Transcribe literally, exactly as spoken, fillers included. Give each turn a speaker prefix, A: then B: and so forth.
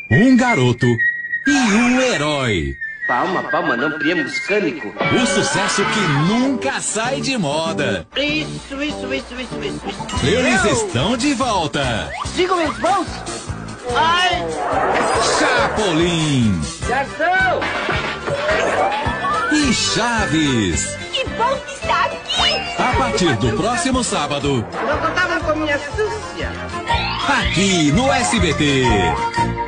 A: um garoto e um herói.
B: Palma, palma, não priemos cânico.
A: O sucesso que nunca sai de moda.
B: Isso, isso, isso, isso, isso, isso.
A: Eles
B: Eu...
A: estão de volta.
B: Siga minhas mãos. Ai!
A: Chapolin
B: Garçom!
A: e Chaves.
C: Que bom que está aqui!
A: A partir do próximo sábado,
B: Não contavam com minha astúcia.
A: aqui no S B T.